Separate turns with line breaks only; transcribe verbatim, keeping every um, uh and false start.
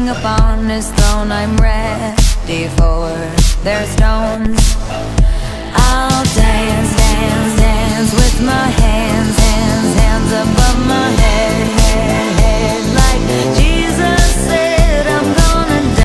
king upon his throne, I'm ready for their stones. I'll